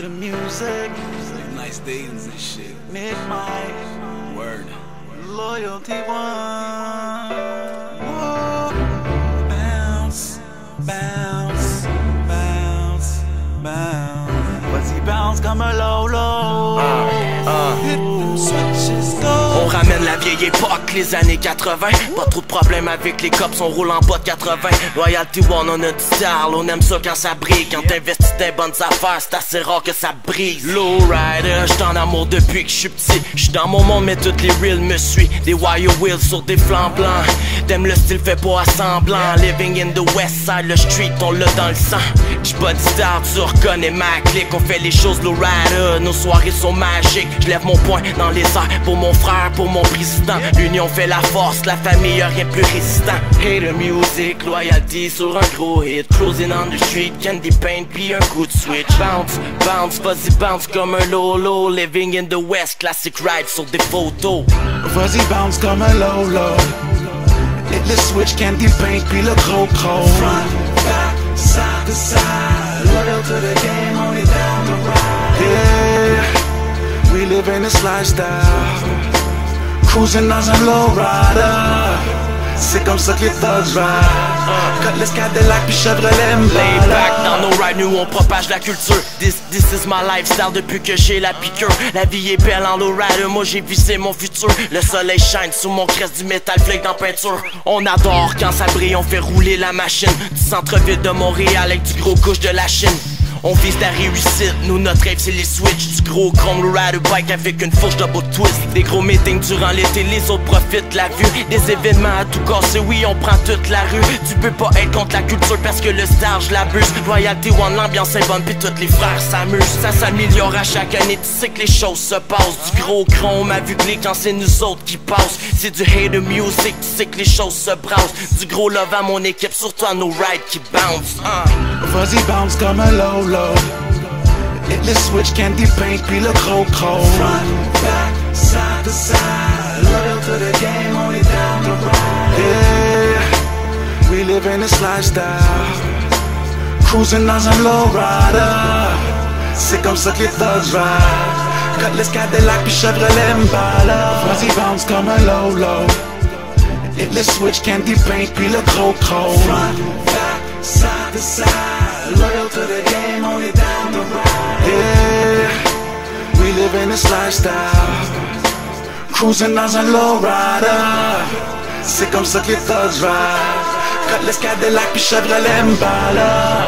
the music. Nice days and shit. Mid-Mike. Word. Loyalty one. Whoa. Bounce, bounce, bounce, bounce. Vas-y, bounce comme un low-low. Hit them switches, go. On ramène la vieille époque, les années 80. Pas trop de problèmes avec les cops, on roule en bas de 80. Loyalty One, on a du style, on aime ça quand ça brille. Quand t'investis dans les bonnes affaires, c'est assez rare que ça brise. Lowrider, j'suis en amour depuis que j'suis petit. J'suis dans mon monde, mais toutes les reels me suivent. Des wire wheels sur des flancs blancs. T'aimes le style, fait pas à semblant. Living in the west side, le street, on l'a dans le sang. J'body star, tu reconnais ma clique. On fait les choses lowrider, nos soirées sont magiques. J'lève mon poing dans les airs pour mon frère, pour mon président. L'union fait la force, la famille, rien plus résistant. Hate the music, loyalty sur un gros hit. Cruising on the street, candy paint, puis un coup de switch. Bounce, bounce, vas-y bounce comme un lolo. Living in the west, classic ride sur des photos. Vas-y, bounce comme un low-low. Hit the switch, candy paint, puis le gros. Front, back, side to side. Loyal to the game, only down the ride. Yeah, we live in this lifestyle. Cruising dans un lowrider. C'est comme ça que les thugs ride. Cutlass Cadillac puis Chevrolet Lay Impala. back dans nos rides, nous on propage la culture. This is my lifestyle depuis que j'ai la piqûre. La vie est belle en lowrider, moi j'ai visé mon futur. Le soleil shine sous mon crest, du métal flake dans peinture. On adore quand ça brille, on fait rouler la machine. Du centre-ville de Montréal avec du gros couche de la Chine. On vise la réussite, nous notre rêve c'est les switches. Du gros chrome rider bike avec une fourche double twist. Des gros meetings durant l'été, les autres profitent la vue. Des événements à tout casser, oui on prend toute la rue. Tu peux pas être contre la culture parce que le stage l'abuse. Loyalty One, l'ambiance est bonne puis tous les frères s'amusent. Ça s'améliore à chaque année, tu sais que les choses se passent. Du gros chrome à vue clé quand c'est nous autres qui passent. C'est du hate the music, tu sais que les choses se brassent. Du gros love à mon équipe, surtout à nos rides qui bounce. Vas-y, bounce comme un low-low. Hit the switch, candy paint, puis le gros. Front, back, side to side. Loyal to the game, only down the ride. Yeah, we live in this lifestyle. Cruising dans un lowrider. C'est comme ça que les thugs ride. Cutlass Cadillac puis Chevrolet Impala. Vas-y, bounce comme un low-low. Hit the switch, candy paint, puis le gros. Front, back, side to side. Loyal to the game, only down the ride. Yeah, we live in this lifestyle. Cruising dans un lowrider. C'est comme ça que les thugs ride. Cutlass Cadillac puis Chevrolet Impala.